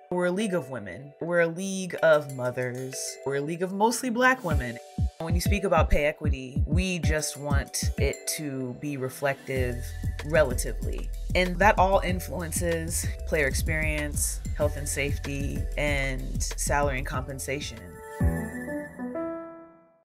We're a league of women. We're a league of mothers. We're a league of mostly Black women. When you speak about pay equity, we just want it to be reflective relatively. And that all influences player experience, health and safety, and salary and compensation.